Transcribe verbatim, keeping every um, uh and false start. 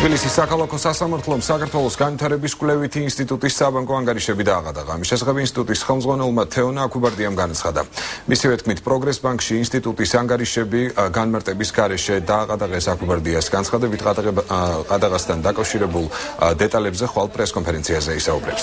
თბილისის საქალაქო სასამართლომ საქართველოს განვითარების კვლევითი ინსტიტუტის საბანკო ანგარიშები დააყადა. ამის შესახებ ინსტიტუტის ხელმძღვანელმა თეონა აკუბარდიამ განაცხადა. მისივე თქმით, პროგრეს ბანკში ინსტიტუტის ანგარიშები განმარტების გარეშე დააყადა. ეს აკუბარდიას განცხადებით ყადაღასთან დაკავშირებულ დეტალებზე ხვალ პრესკონფერენციაზე ისაუბრებს.